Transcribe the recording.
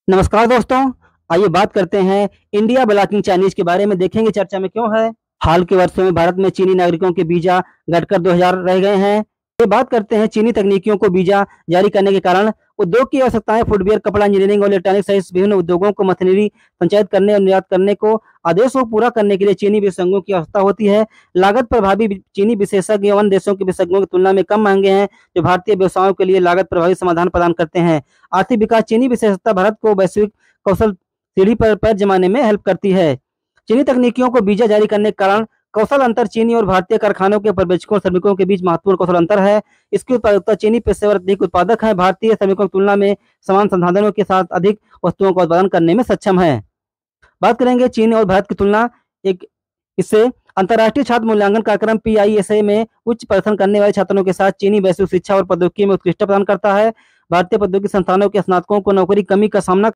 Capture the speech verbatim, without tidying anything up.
नमस्कार दोस्तों, आइए बात करते हैं इंडिया ब्लॉकिंग चाइनीज के बारे में। देखेंगे चर्चा में क्यों है। हाल के वर्षों में भारत में चीनी नागरिकों के वीजा घटकर दो हज़ार रह गए हैं। ये बात करते हैं चीनी तकनीकियों को वीजा जारी करने के कारण उद्योग की आवश्यकताएं फुटवियर, कपड़ा, इंजीनियरिंग और इलेक्ट्रॉनिक सहित विभिन्न उद्योगों को मशीनरी पंचायत करने और निर्यात करने को आदेश को पूरा करने के लिए चीनी विशेषज्ञों की आवश्यकता होती है। लागत प्रभावी चीनी विशेषज्ञ अन्य देशों के विशेषज्ञों की तुलना में कम महंगे हैं, जो भारतीय व्यवसायों के लिए लागत प्रभावी समाधान प्रदान करते हैं। आर्थिक विकास चीनी विशेषता भारत को वैश्विक कौशल सीढ़ी पर पैर जमाने में हेल्प करती है। चीनी तकनीकियों को वीजा जारी करने के कारण कौशल अंतर चीनी और भारतीय कारखानों के पर्यवेक्षकों और श्रमिकों के बीच महत्वपूर्ण कौशल अंतर है। इसकी उत्पादकता चीनी पेशेवर अधिक उत्पादक है, भारतीय श्रमिकों की तुलना में समान संसाधनों के साथ अधिक वस्तुओं का उत्पादन करने में सक्षम है। बात करेंगे चीन और भारत की तुलना। एक इससे अंतर्राष्ट्रीय छात्र मूल्यांकन कार्यक्रम पी आई एस ए में उच्च प्रदर्शन करने वाले छात्रों के साथ चीनी वैश्विक शिक्षा और प्रौद्योगिकी में उत्कृष्टता प्रदान करता है। भारतीय प्रौद्योगिकी संस्थानों के स्नातकों को नौकरी कमी का सामना